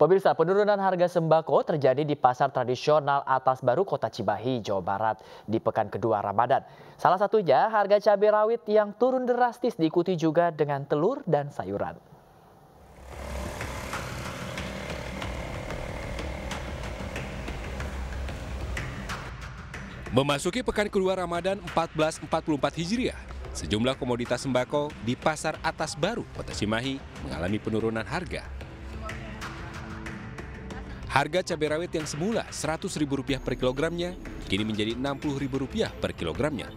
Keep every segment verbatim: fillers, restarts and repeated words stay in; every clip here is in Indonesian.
Pemirsa, penurunan harga sembako terjadi di pasar tradisional Atas Baru, Kota Cimahi, Jawa Barat di pekan kedua Ramadan. Salah satunya harga cabai rawit yang turun drastis diikuti juga dengan telur dan sayuran. Memasuki pekan kedua Ramadan seribu empat ratus empat puluh empat Hijriah, sejumlah komoditas sembako di Pasar Atas Baru, Kota Cimahi mengalami penurunan harga. Harga cabai rawit yang semula seratus ribu rupiah per kilogramnya, kini menjadi enam puluh ribu rupiah per kilogramnya.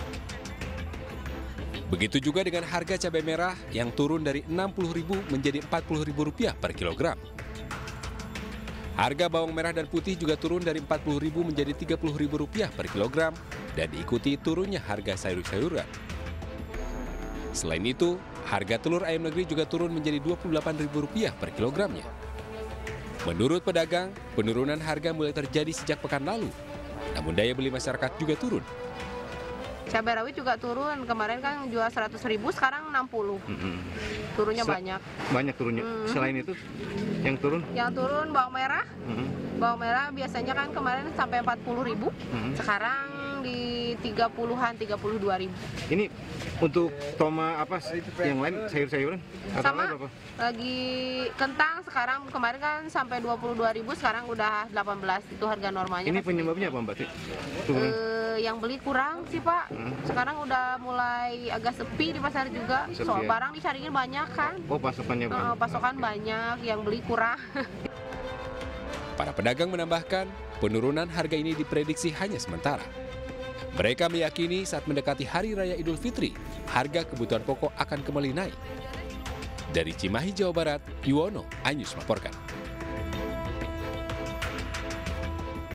Begitu juga dengan harga cabai merah yang turun dari enam puluh ribu menjadi empat puluh ribu rupiah per kilogram. Harga bawang merah dan putih juga turun dari empat puluh ribu menjadi tiga puluh ribu rupiah per kilogram dan diikuti turunnya harga sayur-sayuran. Selain itu, harga telur ayam negeri juga turun menjadi dua puluh delapan ribu rupiah per kilogramnya. Menurut pedagang, penurunan harga mulai terjadi sejak pekan lalu, namun daya beli masyarakat juga turun. Cabai rawit juga turun, kemarin kan jual seratus ribu, sekarang enam puluh. Mm-hmm. Turunnya Se banyak. Banyak turunnya. Mm-hmm. Selain itu, yang turun? Yang turun bawang merah. Mm-hmm. Bawang merah biasanya kan kemarin sampai empat puluh ribu, mm-hmm. sekarang di tiga puluhan, tiga puluh dua ribu. Ini untuk toma apa yang lain, sayur-sayuran? Sama, berapa? Lagi kentang sekarang, kemarin kan sampai dua puluh dua ribu, sekarang udah delapan belas, itu harga normalnya. Ini penyebabnya apa Mbak? Uh, yang beli kurang sih Pak, hmm. sekarang udah mulai agak sepi di pasar juga, sepi, soal ya? Barang dicariin banyak kan. Oh, pasokannya banyak. Uh, pasokan banyak, yang beli kurang. Para pedagang menambahkan, penurunan harga ini diprediksi hanya sementara. Mereka meyakini saat mendekati Hari Raya Idul Fitri, harga kebutuhan pokok akan kembali naik. Dari Cimahi, Jawa Barat, Yuwono, iNews melaporkan.